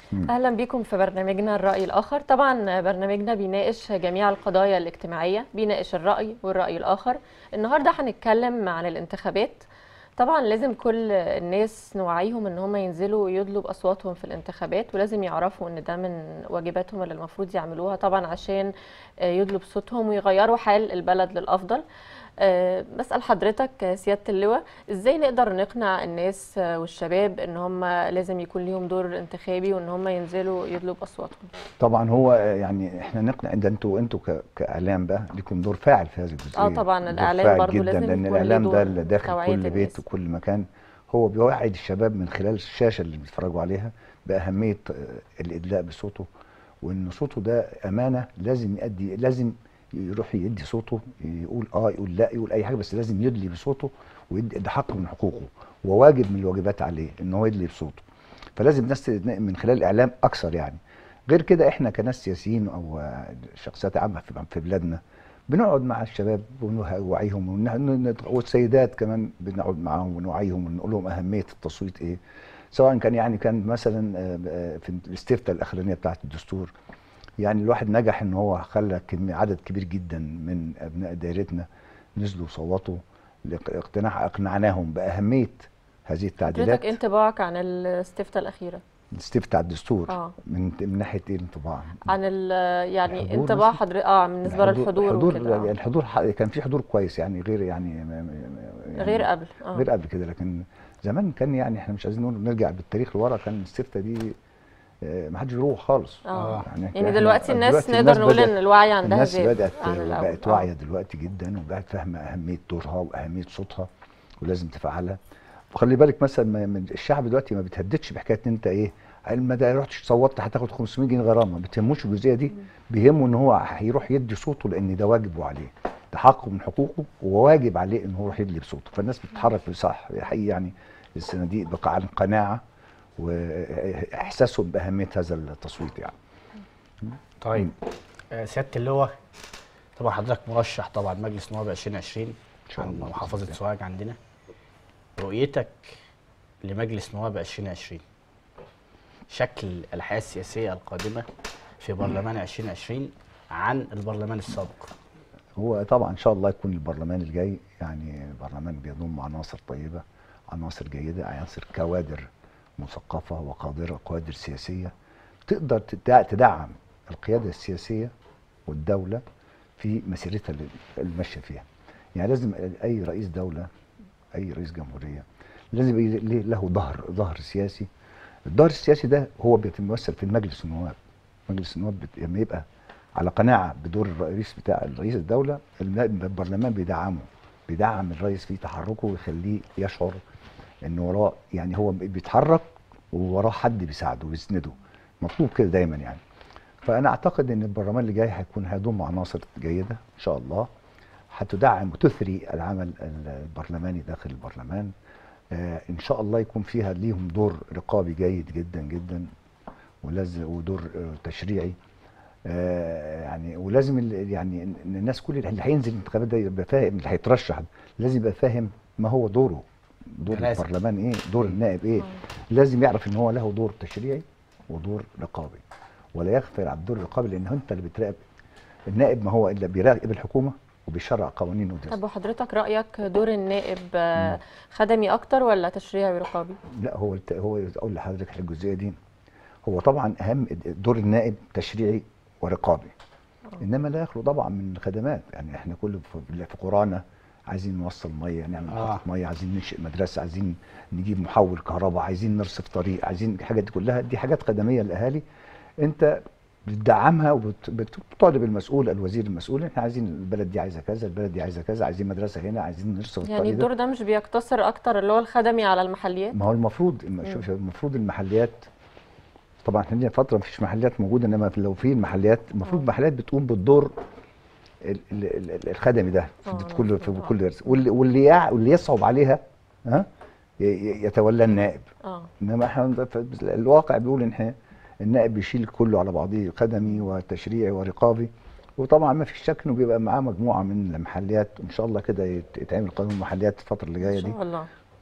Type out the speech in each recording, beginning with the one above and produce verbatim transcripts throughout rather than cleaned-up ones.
أهلا بكم في برنامجنا الرأي الآخر. طبعا برنامجنا بيناقش جميع القضايا الاجتماعية، بيناقش الرأي والرأي الآخر. النهاردة هنتكلم عن الانتخابات. طبعا لازم كل الناس نوعيهم ان هم ينزلوا ويدلوا بأصواتهم في الانتخابات، ولازم يعرفوا ان ده من واجباتهم اللي المفروض يعملوها طبعا عشان يدلوا بصوتهم ويغيروا حال البلد للأفضل. أه بسأل حضرتك سيادة اللواء، ازاي نقدر نقنع الناس والشباب ان هم لازم يكون ليهم دور انتخابي وان هم ينزلوا يدلوا باصواتهم؟ طبعا هو يعني احنا نقنع ده انتوا انتوا كاعلام بقى ليكم دور فاعل في هذه اه الجزئيه، طبعا دور الاعلام فاعل برضو جدا، لازم لان يكون له الاعلام ده دور اللي داخل توعية كل بيت الناس. وكل مكان. هو بيوعي الشباب من خلال الشاشه اللي بيتفرجوا عليها باهميه الادلاء بصوته، وان صوته ده امانه لازم يؤدي، لازم يروح يدي صوته، يقول اه يقول لا يقول اي حاجه، بس لازم يدلي بصوته ويدي، ده حق من حقوقه وواجب من الواجبات عليه ان هو يدلي بصوته. فلازم الناس من خلال الاعلام اكثر يعني. غير كده احنا كناس سياسيين او شخصيات عامه في بلادنا بنقعد مع الشباب ونوعيهم، والسيدات كمان بنقعد معاهم ونوعيهم ونقول لهم اهميه التصويت ايه، سواء كان يعني كان مثلا في الاستفتاء الاخرانيه بتاعه الدستور. يعني الواحد نجح ان هو خلى عدد كبير جدا من ابناء دايرتنا نزلوا وصوتوا، لاقتناع اقنعناهم باهميه هذه حضرتك التعديلات. انطباعك عن الاستفتاء الأخيرة؟ الاستفتاء على الدستور اه من من ناحيه ايه الانطباع؟ عن ال يعني الحضور انطباع مثلا، حضرتك اه بالنسبة الحضور للحضور الحضور وكده. يعني اه الحضور ح- كان في حضور كويس يعني، غير يعني غير يعني قبل. اه غير قبل كده. لكن زمان كان يعني احنا مش عايزين نقول نرجع بالتاريخ لورا، كان السفتة دي آه، ما حدش بيروح خالص. اه يعني يعني احنا دلوقتي الناس دلوقتي نقدر الناس نقول بدأت ان الوعي عندها الناس زاد بدأت عن الأول. بقت اه واعية دلوقتي جدا، وبقت فاهمة أهمية دورها وأهمية صوتها ولازم تفعلها. وخلي بالك مثلا ما- من الشعب دلوقتي ما بيتهددش بحكايه ان انت ايه، ما ده رحت صوتت هتاخد خمسمية جنيه غرامه، ما بتهموش الجزئيه دي. بيهمه ان هو هيروح يدي صوته لان ده واجبه عليه، ده حقه من حقوقه وواجب عليه ان هو يروح يدلي بصوته. فالناس بتتحرك بصح حقيقي يعني الصناديق بقى عن قناعه واحساسهم باهميه هذا التصويت يعني. طيب آه، سياده اللواء، طبعا حضرتك مرشح طبعا مجلس نواب ألفين وعشرين ان شاء عن الله بإذن محافظه الله. سوهاج عندنا. رؤيتك لمجلس نواب ألفين وعشرين، شكل الحياه السياسيه القادمه في برلمان ألفين وعشرين عن البرلمان السابق؟ هو طبعا ان شاء الله يكون البرلمان الجاي يعني برلمان بيضم عناصر طيبه، عناصر جيده، عناصر كوادر مثقفه وقادره، كوادر سياسيه تقدر تدع- تدعم القياده السياسيه والدوله في مسيرتها اللي اللي ماشيه فيها. يعني لازم اي رئيس دوله، اي رئيس جمهوريه لازم يبقى ليه- له ظهر ظهر سياسي. الظهر السياسي ده هو بيتمثل في المجلس النواب. مجلس النواب بت- لما يبقى على قناعه بدور الرئيس بتاع رئيس الدوله، الم- البرلمان بيدعمه، بيدعم الرئيس في تحركه ويخليه يشعر ان وراه، يعني هو بيتحرك ووراه حد بيساعده ويسنده. مطلوب كده دايما يعني. فانا اعتقد ان البرلمان اللي جاي هيكون هيضم عناصر جيده ان شاء الله، هتدعم وتثري العمل البرلماني داخل البرلمان. آه ان شاء الله يكون فيها ليهم دور رقابي جيد جدا جدا، ولازم ودور آه، تشريعي. آه يعني ولازم ال- يعني إن الناس كل اللي هينزل الانتخابات ده يبقى فاهم، اللي هيترشح لازم يبقى فاهم ما هو دوره، دور ده لازم. البرلمان ايه، دور النائب ايه. آه. لازم يعرف ان هو له دور تشريعي ودور رقابي، ولا يغفل عن الدور الرقابي، لان انت اللي بتراقب. النائب ما هو الا بيراقب الحكومه وبيشرع قوانين ودستور. طب وحضرتك رأيك دور النائب مم. آه، خدمي اكتر ولا تشريعي ورقابي؟ لا هو الت- هو اقول لحضرتك الجزئيه دي، هو طبعا اهم دور النائب تشريعي ورقابي، انما لا يخلو طبعا من الخدمات. يعني احنا كل في في قرانا عايزين نوصل ميه، نعمل محطه اه ميه، عايزين ننشئ مدرسه، عايزين نجيب محول كهرباء، عايزين نرصف طريق، عايزين الحاجات دي كلها، دي حاجات خدميه للاهالي. انت بتدعمها وبتطالب المسؤول، الوزير المسؤول، احنا عايزين البلد دي عايزه كذا، البلد دي عايزه كذا، عايزين مدرسه هنا، عايزين نرصف يعني الطريق ده. الدور ده مش بيقتصر اكتر اللي هو الخدمي على المحليات؟ ما هو المفروض مم. شوف، المفروض المحليات، طبعا احنا لنا فتره مفيش محليات موجوده، انما لو في المحليات المفروض اه المحليات بتقوم بالدور ال- ال- ال- الخدمي ده في اه في كل في المفروض. اه كل درس، مم. واللي واللي يع- واللي يصعب عليها ها ي- ي- يتولى النائب. اه انما احنا في الواقع بيقول ان احنا النائب بيشيل كله على بعضيه، خدمي وتشريعي ورقابي. وطبعا ما فيش شك انه بيبقى معاه مجموعه من المحليات، وان شاء الله كده يت- يتعمل قانون المحليات الفتره اللي ان جايه دي، شاء الله.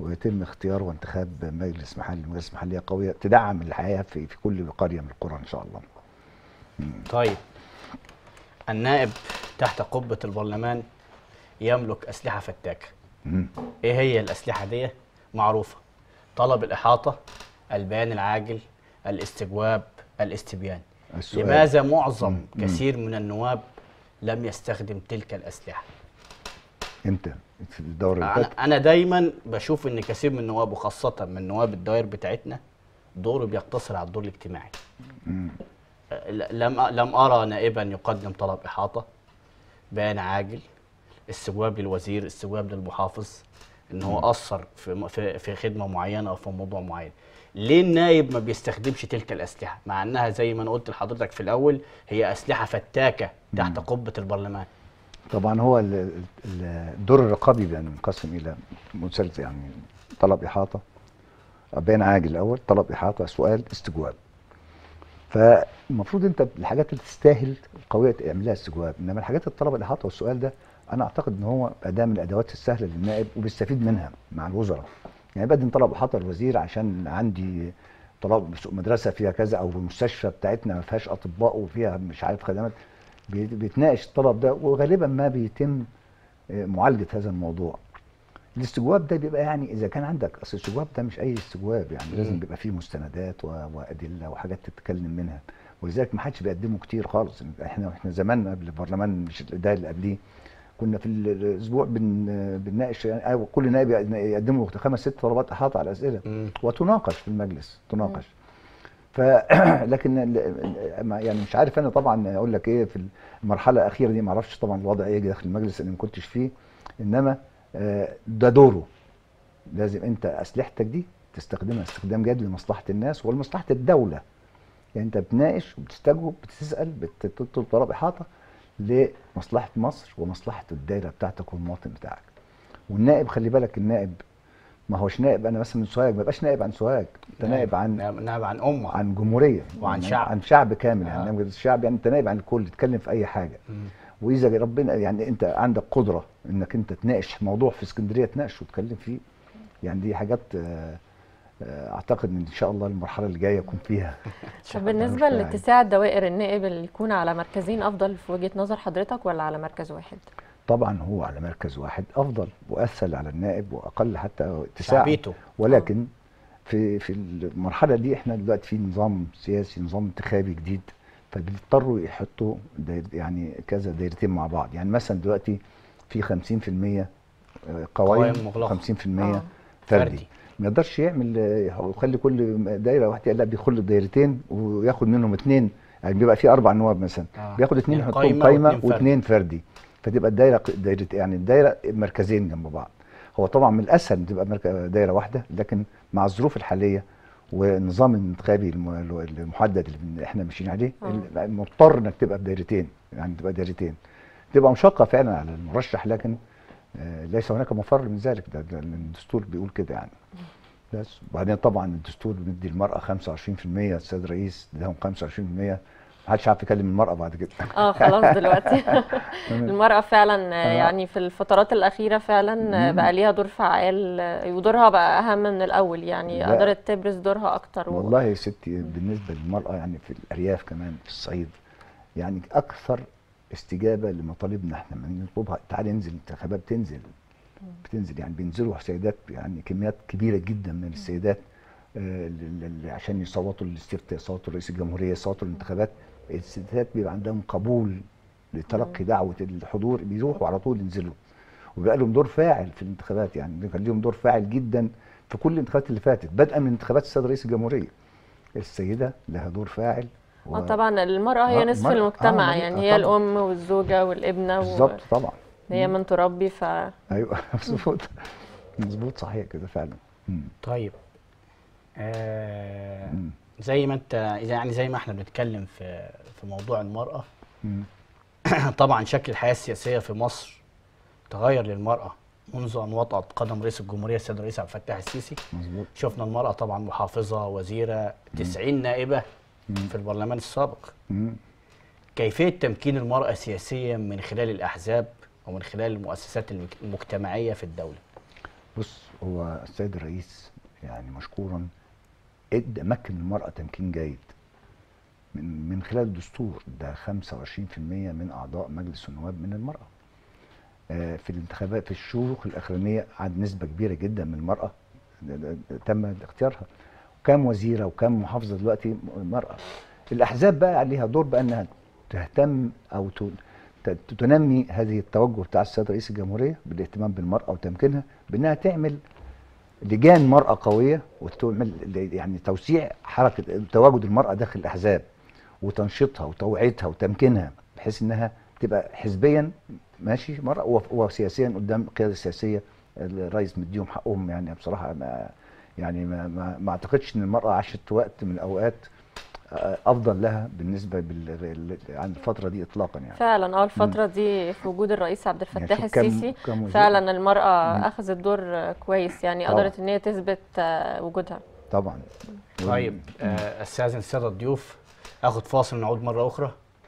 ويتم اختيار وانتخاب مجلس محلي مجلس محليه قويه تدعم الحياه في في كل قريه من القرى ان شاء الله. طيب، النائب تحت قبة البرلمان يملك أسلحة فتاكة. مم. إيه هي الأسلحة دي؟ معروفة: طلب الإحاطة، البيان العاجل، الاستجواب، الاستبيان. السؤال. لماذا معظم مم. كثير من النواب لم يستخدم تلك الأسلحة؟ امتى؟ في الدورة اللي أنا, فاتت؟ أنا دايما بشوف إن كثير من النواب وخاصة من نواب الدوائر بتاعتنا دوره بيقتصر على الدور الاجتماعي. مم. لم لم أرى نائبا يقدم طلب إحاطة، بيان عاجل، استجواب للوزير، استجواب للمحافظ ان هو اثر في في في خدمه معينه او في موضوع معين. ليه النائب ما بيستخدمش تلك الاسلحه مع انها زي ما انا قلت لحضرتك في الاول هي اسلحه فتاكه تحت قبه البرلمان؟ طبعا هو ال- ال- الدور الرقابي بينقسم الى مسلسل، يعني طلب احاطه، بيان عاجل الاول، طلب احاطه، سؤال، استجواب. فالمفروض انت الحاجات اللي تستاهل القويه تعملها استجواب، انما الحاجات الطلب الاحاطه والسؤال ده انا اعتقد ان هو اداه من الادوات السهله للنائب وبيستفيد منها مع الوزراء. يعني بدي طلب احاطه الوزير عشان عندي طلب مدرسه فيها كذا، او المستشفى بتاعتنا ما فيهاش اطباء وفيها مش عارف خدمات، بي- بيتناقش الطلب ده وغالبا ما بيتم آه، معالجه هذا الموضوع. الاستجواب ده بيبقى يعني اذا كان عندك، اصل الاستجواب ده مش اي استجواب، يعني مم. لازم بيبقى فيه مستندات و- وادله وحاجات تتكلم منها، ولذلك ما حدش بيقدمه كتير خالص. احنا احنا زمان قبل البرلمان مش ده اللي قبليه كنا في الاسبوع بن بنناقش، يعني أيوة كل نائب يقدم له خمس ست طلبات احاطه على الاسئله مم. وتناقش في المجلس، تناقش. ف لكن ال- ما- يعني مش عارف انا طبعا اقول لك ايه في المرحله الاخيره دي، ما اعرفش طبعا الوضع ايه داخل المجلس اللي ما كنتش فيه، انما آه، ده دوره. لازم انت اسلحتك دي تستخدمها استخدام جاد لمصلحه الناس ولمصلحه الدوله. يعني انت بتناقش وبتستجوب بتسال بتطلب طلب احاطه لمصلحه مصر ومصلحه الدايره بتاعتك والمواطن بتاعك. والنائب خلي بالك، النائب ما هوش نائب انا مثلا من سوهاج، ما يبقاش نائب عن سوهاج، انت نائب عن نائب نائب عن امه عن جمهوريه وعن يعني شعب. عن شعب كامل. آه. يعني نائب الشعب، يعني انت نائب عن الكل، تتكلم في اي حاجه. مم. واذا ربنا يعني انت عندك قدره انك انت تناقش موضوع في اسكندريه تناقشه وتتكلم فيه، يعني دي حاجات آه، آه، اعتقد ان ان شاء الله المرحله اللي جايه يكون فيها. طب بالنسبه لاتساع دوائر النائب اللي يكون على مركزين افضل في وجهه نظر حضرتك ولا على مركز واحد؟ طبعا هو على مركز واحد افضل واسهل على النائب واقل حتى اتساعا، شعبيته. ولكن في في المرحله دي احنا دلوقتي في نظام سياسي، نظام انتخابي جديد، فبيضطروا يحطوا داير يعني كذا دايرتين مع بعض. يعني مثلا دلوقتي في خمسين في المية قوائم قوائم مغلقة. خمسين في المية آه. فردي. فردي. ما يقدرش يعمل آه، يخلي كل دايره واحده، لا بيخل دايرتين وياخد منهم اثنين. يعني بيبقى في اربع نواب مثلا، آه. بياخد اثنين اتنين يحطهم قايمة قايمه واتنين فردي. واثنين فردي، فتبقى الدايره دايره يعني الدايره مركزين جنب بعض. هو طبعا من الاسهل تبقى مرك- دايره واحده، لكن مع الظروف الحاليه والنظام الانتخابي الم- المحدد اللي احنا ماشيين عليه آه. مضطر انك تبقى بدايرتين، يعني تبقى دايرتين. تبقى مشقه فعلا على المرشح، لكن آه، ليس هناك مفر من ذلك، ده, ده الدستور بيقول كده يعني. بس وبعدين طبعا الدستور بيدي المرأة خمسة وعشرين في المية، السيد الرئيس اداهم خمسة وعشرين في المية، محدش عارف يكلم المرأة بعد كده. اه خلاص دلوقتي المرأة فعلا آه. يعني في الفترات الأخيرة فعلا مم. بقى ليها دور فعال، ودورها بقى أهم من الأول، يعني لا. قدرت تبرز دورها أكتر. و... والله يا ستي بالنسبة للمرأة يعني في الأرياف كمان في الصعيد، يعني أكثر استجابة لمطالبنا احنا لما نطلبها، تعالي انزل انتخابات، بتنزل بتنزل يعني بينزلوا سيدات، يعني كميات كبيرة جدا من السيدات آه، ل- ل- عشان يصوتوا للاستفتاء، يصوتوا رئيس الجمهورية، يصوتوا الانتخابات. الستات بيبقى عندهم قبول لتلقي دعوة الحضور، بيروحوا على طول ينزلوا، وبيبقى لهم دور فاعل في الانتخابات. يعني كان لهم دور فاعل جدا في كل الانتخابات اللي فاتت، بدءا من انتخابات السيد رئيس الجمهورية. السيدة لها دور فاعل و... اه طبعا المرأة هي آه، نصف المرأة- آه، المجتمع، مرأة، يعني آه، هي طبعاً. الأم والزوجة والابنة، بالظبط طبعا. وهي من تربي. ف ايوه مظبوط مظبوط صحيح كده فعلا. مم. طيب، آه مم. زي ما انت يعني زي ما احنا بنتكلم في في موضوع المرأة، مم. طبعا شكل الحياة السياسية في مصر تغير للمرأة منذ أن وطأت قدم رئيس الجمهورية السيد الرئيس عبد الفتاح السيسي. مظبوط. شفنا المرأة طبعا محافظة، وزيرة، تسعين نائبة مم. في البرلمان السابق. مم. كيفية تمكين المرأة سياسيا من خلال الأحزاب ومن خلال المؤسسات المك- المجتمعية في الدولة؟ بص، هو السيد الرئيس يعني مشكورا ادى مكن المرأة تمكين جيد من من خلال الدستور. ده خمسة وعشرين في المية من اعضاء مجلس النواب من المرأة. آه، في الانتخابات في الشروق الاخرانيه عاد نسبه كبيره جدا من المراه تم اختيارها، وكم وزيره وكم محافظه دلوقتي مراه. الاحزاب بقى عليها دور بقى انها تهتم او تنمي هذه التوجه بتاع السيد رئيس الجمهوريه بالاهتمام بالمراه وتمكينها، بانها تعمل لجان مراه قويه وتعمل يعني توسيع حركه تواجد المراه داخل الاحزاب وتنشيطها وتوعيتها وتمكينها، بحيث انها تبقى حزبيا ماشي مرأة وسياسيا قدام القياده السياسيه. الرئيس مديهم حقهم يعني بصراحه. ما يعني ما, ما, ما اعتقدش ان المراه عاشت وقت من الاوقات افضل لها بالنسبه بال... عن الفتره دي اطلاقا يعني. فعلا اه الفتره دي في وجود الرئيس عبد الفتاح يعني كم السيسي كم فعلا المراه مم. اخذت دور كويس، يعني طبعا. قدرت ان هي تثبت وجودها. طبعا. طيب آه، استاذن الساده الضيوف اخد فاصل نعود مره اخرى.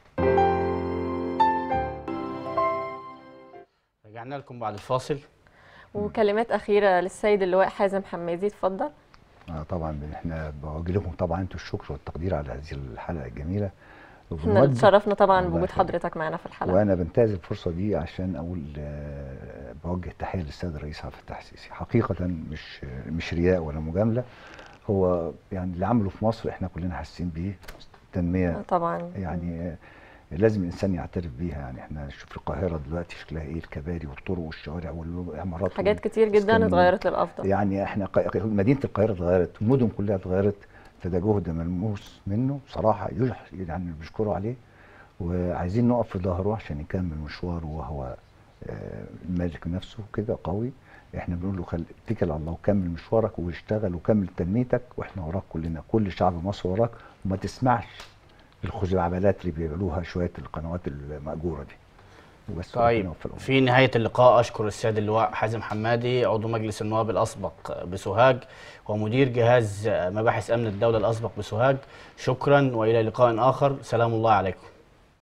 رجعنا لكم بعد الفاصل. وكلمات اخيره للسيد اللواء حازم حمادي، اتفضل. آه طبعا احنا بوجه لكم طبعا انتوا الشكر والتقدير على هذه الحلقه الجميله. احنا اتشرفنا طبعا بوجود حضرتك معنا في الحلقه، وانا بنتهز الفرصه دي عشان اقول آه بوجه تحيه للسيد الرئيس عبد الفتاح السيسي. حقيقه مش مش رياء ولا مجامله، هو يعني اللي عمله في مصر احنا كلنا حاسين بيه. تنميه طبعا يعني لازم الانسان يعترف بيها. يعني احنا نشوف القاهره دلوقتي شكلها ايه، الكباري والطرق والشوارع والعمارات، حاجات كتير جدا اتغيرت للافضل. يعني احنا مدينه القاهره اتغيرت، المدن كلها اتغيرت، فده جهد ملموس منه بصراحه يعني بنشكره عليه، وعايزين نقف في ظهره عشان يكمل مشواره وهو الملك نفسه كده قوي. احنا بنقول له خل... اتكل على الله وكمل مشوارك واشتغل وكمل تنميتك، واحنا وراك كلنا، كل شعب مصر وراك، وما تسمعش الخزعبلات اللي بيعملوها شويه القنوات المأجوره دي وبس. طيب في نهايه اللقاء اشكر السيد اللواء حازم حمادي عضو مجلس النواب الاسبق بسوهاج ومدير جهاز مباحث امن الدوله الاسبق بسوهاج. شكرا والى لقاء اخر، سلام الله عليكم.